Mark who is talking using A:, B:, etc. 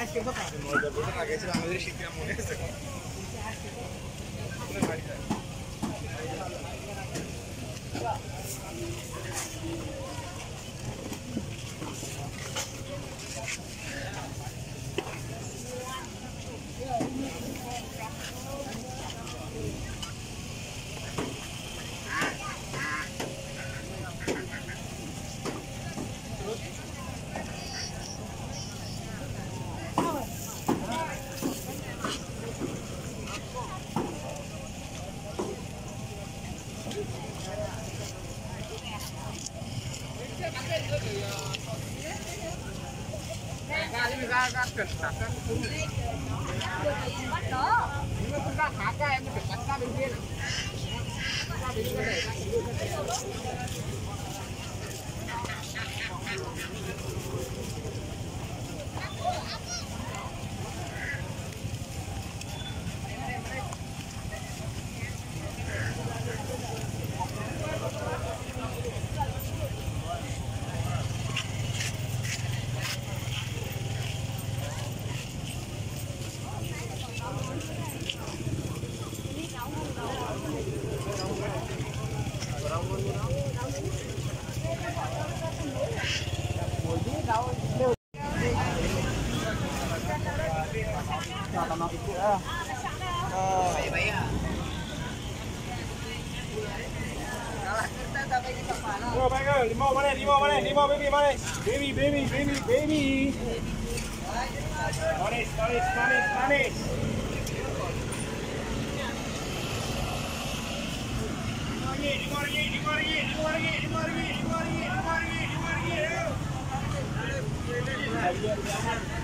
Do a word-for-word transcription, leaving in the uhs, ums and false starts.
A: আগে ছিল আমাদের শিক্ষা মনে আছে Go, back go. Limo mana? Limo mana? Limo baby mana? Baby, baby, baby, baby. Manis, manis, manis, manis. Limo lagi, limo lagi, limo lagi, limo lagi, limo lagi, limo lagi, limo lagi, limo lagi.